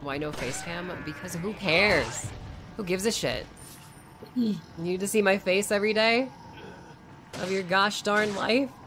Why no face cam? Because who cares? Who gives a shit? You need to see my face every day of your gosh darn life?